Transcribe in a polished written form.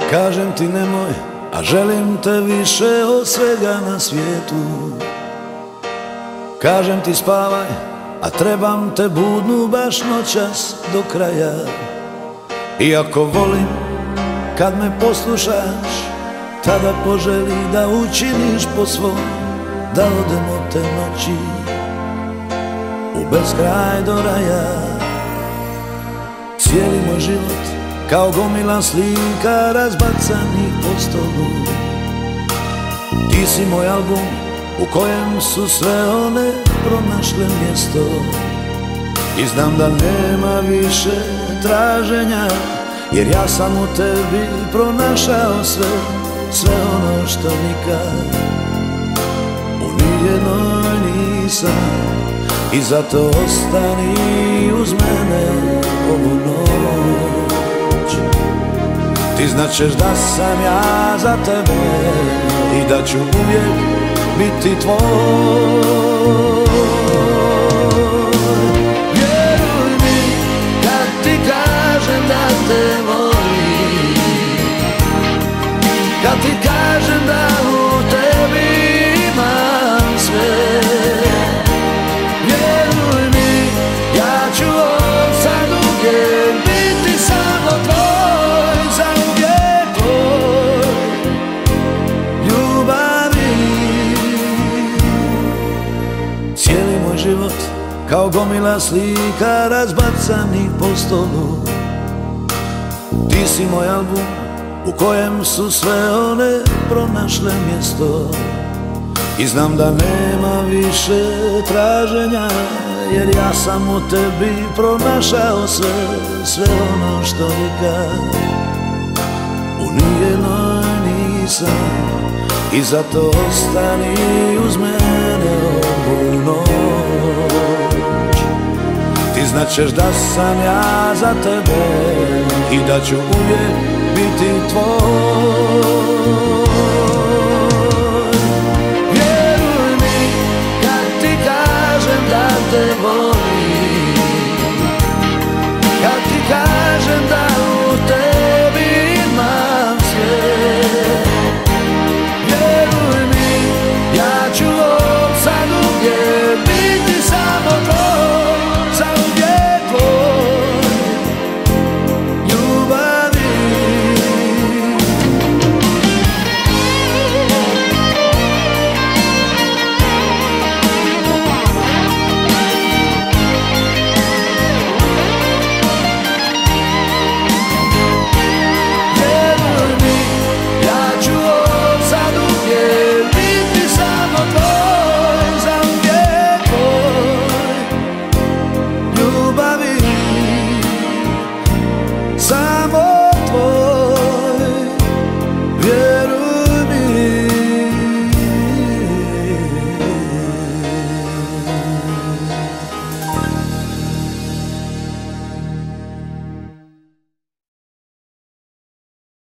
Kažem ti nemoj, a želim te više od svega na svijetu. Kažem ti spavaj, a trebam te budnu baš noćas do kraja. Iako volim kad me poslušaš, tada poželi da učiniš po svom, da odemo te noći u beskraj do raja. Cijeli moj život kao gomila slika razbacanih po stolu. Ti si moj album u kojem su sve one pronašle mjesto. I znam da nema više traženja, jer ja sam u tebi pronašao sve ono što nikad u nijednoj nisam. I zato ostani uz mene ovu noć. Ti značeš da sam ja za tebe i da ću uvijek biti tvoj. Vjeruj mi kad ti kažem da te volim, kad ti kažem da u tebi imam sve. Vjeruj mi, ja ću od sad uvijek biti samo tvoj, zauvijek tvoj, ljubavi. Cijeli moj život kao gomila slika razbacanih po stolu. Ti si moj album u kojem su sve one pronašle mjesto. I znam da nema više traženja, jer ja sam u tebi pronašao sve ono što nikad u nijednoj nisam. I zato ostani uz mene ovu noć. Ti značeš da sam ja za tebe i da ću uvijek biti tvoj.